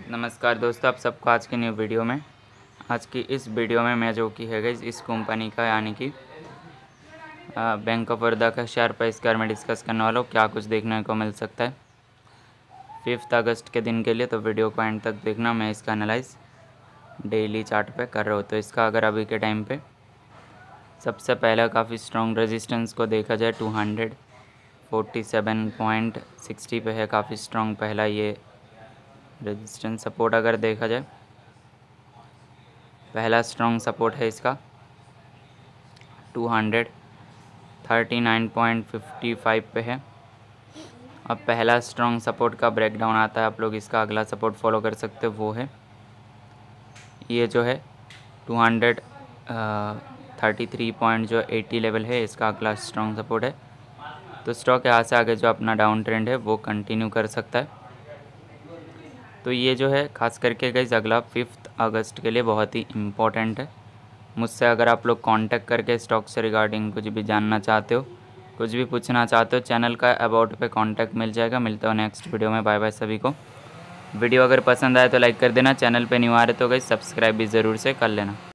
नमस्कार दोस्तों, आप सबको आज की न्यू वीडियो में। आज की इस वीडियो में मैं जो कि है गाइस इस कंपनी का यानी कि बैंक ऑफ बड़ौदा का शेयर प्राइस के बारे में डिस्कस करने वाला हूँ। क्या कुछ देखने को मिल सकता है 5 अगस्त के दिन के लिए, तो वीडियो को एंड तक देखना। मैं इसका एनालाइज डेली चार्ट पे कर रहा हूँ। तो इसका अगर अभी के टाइम पे सबसे पहला काफ़ी स्ट्रॉन्ग रेजिस्टेंस को देखा जाए 247.60 पे है, काफ़ी स्ट्रॉन्ग पहला ये रेजिस्टेंस। सपोर्ट अगर देखा जाए, पहला स्ट्रॉन्ग सपोर्ट है इसका 239.55 पे है। अब पहला स्ट्रॉन्ग सपोर्ट का ब्रेकडाउन आता है, आप लोग इसका अगला सपोर्ट फॉलो कर सकते हो, वो है ये जो है 233.80 लेवल है, इसका अगला स्ट्रॉन्ग सपोर्ट है। तो स्टॉक यहाँ से आगे जो अपना डाउन ट्रेंड है वो कंटिन्यू कर सकता है। तो ये जो है खास करके गाइस अगला 5 अगस्त के लिए बहुत ही इम्पोर्टेंट है। मुझसे अगर आप लोग कांटेक्ट करके स्टॉक से रिगार्डिंग कुछ भी जानना चाहते हो, कुछ भी पूछना चाहते हो, चैनल का अबाउट पे कांटेक्ट मिल जाएगा। मिलता हो नेक्स्ट वीडियो में। बाय बाय सभी को। वीडियो अगर पसंद आए तो लाइक कर देना, चैनल पे न्यू आ रहे तो गाइस सब्सक्राइब भी ज़रूर से कर लेना।